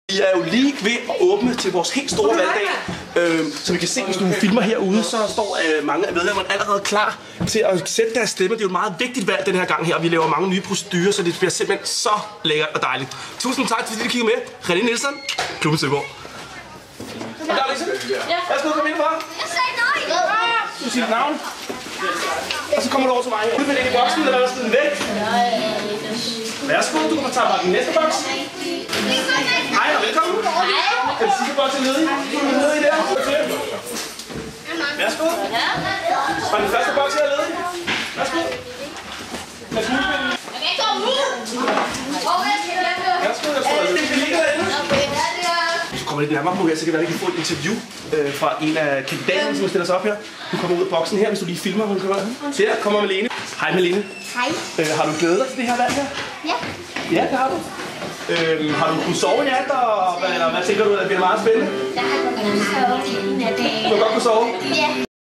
Vi er jo lige ved at åbne til vores helt store valgdag, så vi kan se, hvis du filmer herude, så står mange af medlemmerne allerede klar til at sætte deres stemme. Det er jo et meget vigtigt valg den her gang her, og vi laver mange nye procedurer, så det bliver simpelthen så lækkert og dejligt. Tusind tak, fordi du kiggede med. René Nielsen, Klubben Søborg. Og der er Lise. Værsgo, kom indenfor. Jeg sagde nej. Du siger dit navn. Og så kommer du over til mig her. Ud med den i boksen, eller hvad, den væk. Værsgo, du kan tage bare den næste boks. Hej og velkommen. Kan du sige bare til ledig? Ledig der. Værsgo. Og den første boks her er ledig. Værsgo. Lad os muligheden. Jeg kan ikke komme ud. Værsgo, jeg tror, det ligger derinde. Hvis du kommer lidt nærmere på her, så kan det være, at vi kan få et interview fra en af kandidaterne, som stiller sig op her. Hun kommer ud af boksen her, hvis du lige filmer. Hun kommer der. Kommer Malene. Hej Malene. Hej. Har du glædet dig til det her valg her? Ja. Ja, det har du. Har du kunnet sove i nat, eller hvad tænker du, at det bliver meget spændende? Jeg har kunnet sove i en af dagen. Du har godt kunnet sove? Ja.